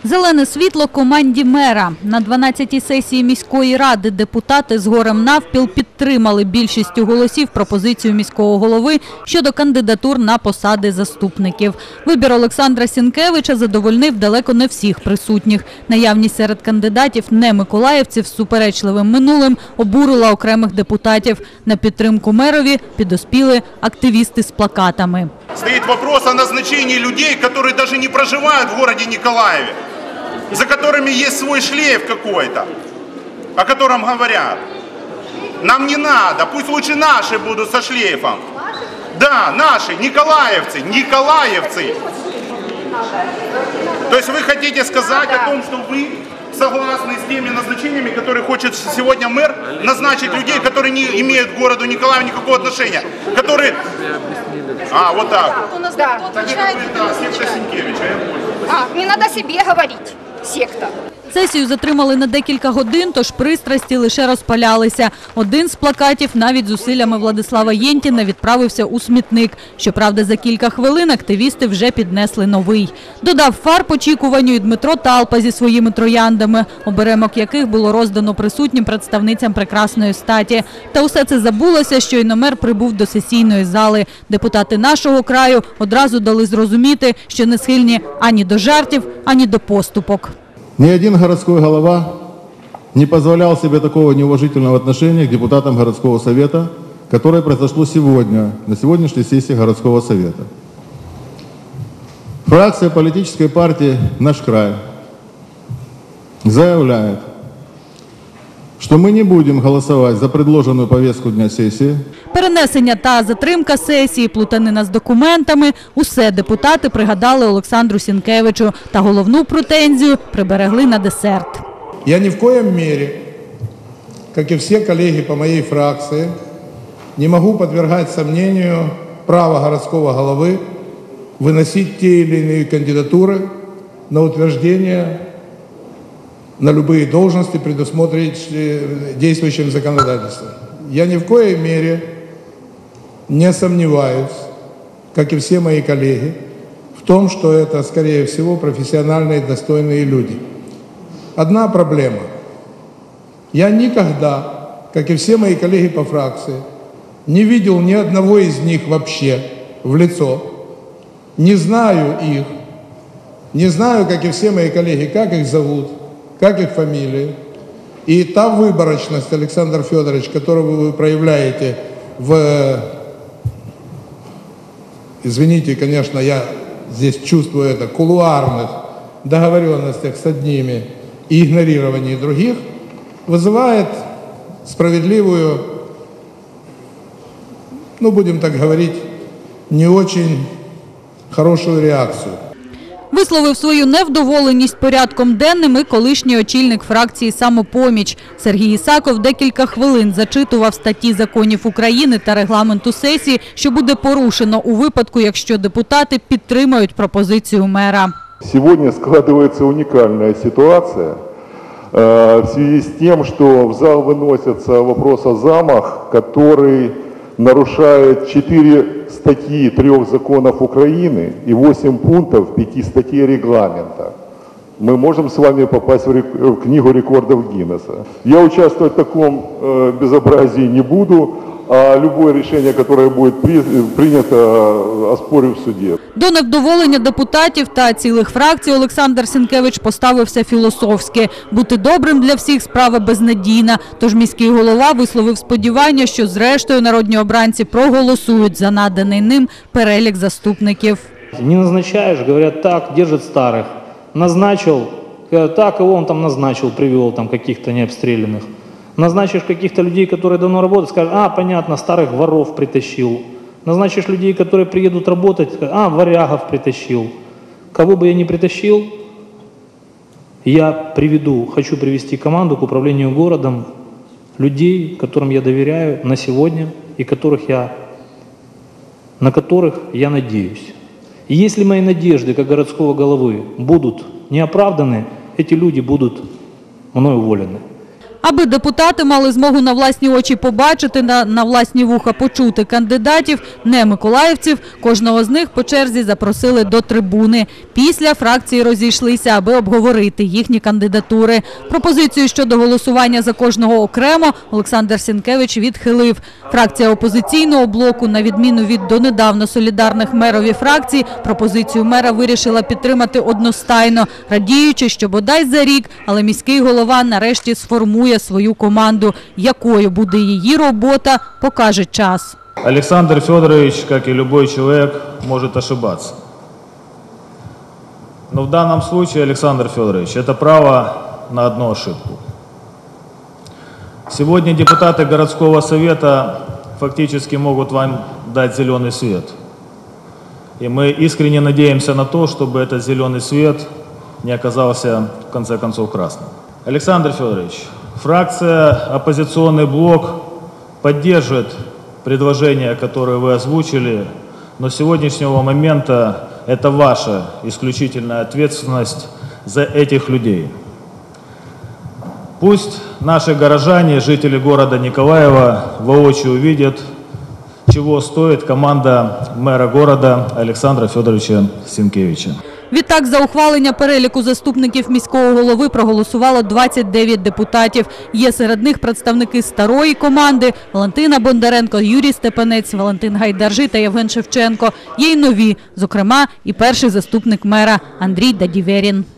Зелене світло команді мера. На 12-й сесії міської ради депутати з горем навпіл підтримали більшістю голосів пропозицію міського голови щодо кандидатур на посади заступників. Вибір Олександра Сінкевича задовольнив далеко не всіх присутніх. Наявність серед кандидатів не миколаївців з суперечливим минулим обурила окремих депутатів. На підтримку мерові підоспіли активісти з плакатами. Стоит вопрос о назначении людей, которые даже не проживают в городе Николаеве, за которыми есть свой шлейф какой-то, о котором говорят. Нам не надо, пусть лучше наши будут со шлейфом. Да, наши, николаевцы, николаевцы. То есть вы хотите сказать о том, что вы согласны с теми назначениями, которые хочет сегодня мэр назначить людей, которые не имеют к городу Николаеву никакого отношения, которые... вот так. Да. Секта Сінкевича, я понял. Не надо себе говорить, секта. Сесію затримали на декілька годин, тож пристрасті лише розпалялися. Один з плакатів навіть зусиллями Владислава Єнтіна відправився у смітник. Щоправда, за кілька хвилин активісти вже піднесли новий. Додав фарб очікуванню і Дмитро Талпа зі своїми трояндами, оберемок яких було роздано присутнім представницям прекрасної статі. Та усе це забулося, щойно мер прибув до сесійної зали. Депутати нашого краю одразу дали зрозуміти, що не схильні ані до жартів, ані до поступок. Ни один городской голова не позволял себе такого неуважительного отношения к депутатам городского совета, которое произошло сегодня, на сегодняшней сессии городского совета. Фракция политической партии «Наш край» заявляет, что мы не будем голосовать за предложенную повестку дня сессии. Перенесення та затримка сесії, плутанина з документами – усе депутати пригадали Олександру Сінкевичу. Та головну претензію приберегли на десерт. Я ни в коем мере, как и все коллеги по моей фракции, не могу подвергать сомнению право городского головы выносить те или иные кандидатуры на утверждение на любые должности, предусмотренные действующим законодательством. Я ни в коей мере не сомневаюсь, как и все мои коллеги, в том, что это, скорее всего, профессиональные, достойные люди. Одна проблема. Я никогда, как и все мои коллеги по фракции, не видел ни одного из них вообще в лицо, не знаю их, не знаю, как и все мои коллеги, как их зовут, как их фамилии. И та выборочность, Александр Федорович, которую вы проявляете извините, конечно, я здесь чувствую это, кулуарных договоренностях с одними и игнорировании других, вызывает справедливую, будем так говорить, не очень хорошую реакцію. Висловив свою невдоволеність порядком денним і колишній очільник фракції «Самопоміч». Сергій Ісаков декілька хвилин зачитував статті законів України та регламенту сесії, що буде порушено у випадку, якщо депутати підтримають пропозицію мера. Сьогодні складається унікальна ситуація в связи с тем, что в зал выносится вопрос о замах, который нарушает 4 статьи 3 законов Украины и 8 пунктов 5 статей регламента. Мы можем с вами попасть в книгу рекордов Гиннесса. Я участвовать в таком безобразии не буду, а любое решение, которое будет принято, оспорю в суді. До невдоволення депутатів та цілих фракцій Олександр Сінкевич поставився філософськи. Бути добрим для всіх – справа безнадійна. Тож міський голова висловив сподівання, що зрештою народні обранці проголосують за наданий ним перелік заступників. Не назначаешь, говорят, так, держат старых. Назначил, так, кого он там назначил, привел там каких-то необстрелянных. Назначишь каких-то людей, которые давно работают, скажешь, понятно, старых воров притащил. Назначишь людей, которые приедут работать, варягов притащил. Кого бы я ни притащил, я хочу привести команду к управлению городом, людей, которым я доверяю на сегодня и на которых я надеюсь. И если мои надежды, как городского головы, будут не оправданы, эти люди будут мной уволены. Аби депутати мали змогу на власні очі побачити, на власні вуха почути кандидатів, не миколаївців, кожного з них по черзі запросили до трибуни. Після фракції розійшлися, аби обговорити їхні кандидатури. Пропозицію щодо голосування за кожного окремо Олександр Сінкевич відхилив. Фракція опозиційного блоку, на відміну від донедавна солідарних мерові фракцій, пропозицію мера вирішила підтримати одностайно, радіючи, що бодай за рік, але міський голова нарешті сформує свою команду. Якою буде її робота, покаже час. Александр Федорович, как и любой человек, может ошибаться. Но в данном случае, Александр Федорович, это право на одну ошибку. Сегодня депутаты городского совета фактически могут вам дать зеленый свет. И мы искренне надеемся на то, чтобы этот зеленый свет не оказался, в конце концов, красным. Александр Федорович, фракция «Оппозиционный блок» поддержит предложения, которые вы озвучили, но с сегодняшнего момента это ваша исключительная ответственность за этих людей. Пусть наши горожане, жители города Николаева, воочию увидят, чего стоит команда мэра города Олександра Федоровича Сінкевича. Відтак, за ухвалення переліку заступників міського голови проголосувало 29 депутатів. Є серед них представники старої команди – Валентина Бондаренко, Юрій Степанець, Валентин Гайдаржи та Євген Шевченко. Є й нові, зокрема, і перший заступник мера Андрій Дадіверін.